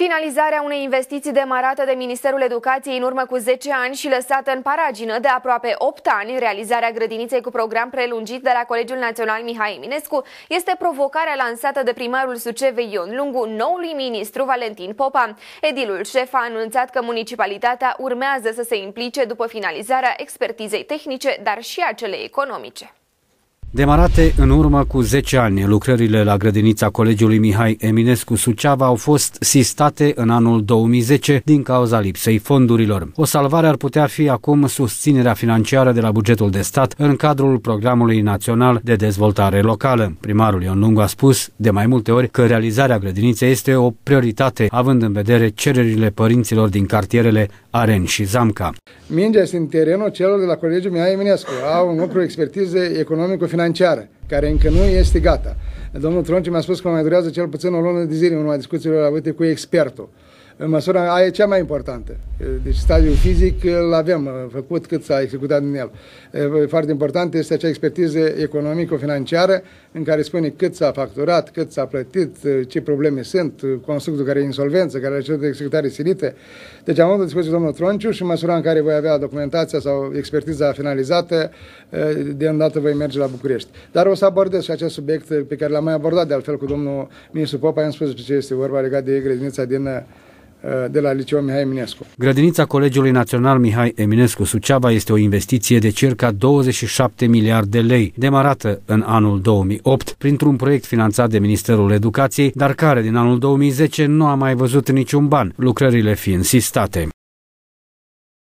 Finalizarea unei investiții demarată de Ministerul Educației în urmă cu 10 ani și lăsată în paragină de aproape 8 ani, realizarea grădiniței cu program prelungit de la Colegiul Național Mihai Eminescu, este provocarea lansată de primarul Sucevei Ion Lungu noului ministru Valentin Popa. Edilul șef a anunțat că municipalitatea urmează să se implice după finalizarea expertizei tehnice, dar și a celei economice. Demarate în urmă cu 10 ani, lucrările la grădinița Colegiului Mihai Eminescu Suceava au fost sistate în anul 2010 din cauza lipsei fondurilor. O salvare ar putea fi acum susținerea financiară de la bugetul de stat în cadrul Programului Național de Dezvoltare Locală. Primarul Ion Lungu a spus de mai multe ori că realizarea grădiniței este o prioritate, având în vedere cererile părinților din cartierele Aren și Zamca. Mingea este în terenul celor de la Colegiul Mihai Eminescu. Au în lucru expertiză economico-financiară, care încă nu este gata. Domnul Tronciu mi-a spus că mai durează cel puțin o lună de zile în urma discuțiilor avute cu expertul. În măsura aia e cea mai importantă. Deci stadiul fizic îl avem făcut, cât s-a executat din el. Foarte important este acea expertiză economico-financiară în care spune cât s-a facturat, cât s-a plătit, ce probleme sunt, constructul care e insolvență, care are cerut de executare silită. Deci am avut o discuție cu domnul Tronciu și în măsura în care voi avea documentația sau expertiza finalizată, de îndată voi merge la București. Dar o să abordez și acest subiect pe care l-am mai abordat de altfel cu domnul ministru Popa, am spus despre ce este vorba legat de grădinița de la Liceul Mihai Eminescu. Grădinița Colegiului Național Mihai Eminescu Suceava este o investiție de circa 27 miliarde de lei, demarată în anul 2008 printr-un proiect finanțat de Ministerul Educației, dar care din anul 2010 nu a mai văzut niciun ban, lucrările fiind sistate.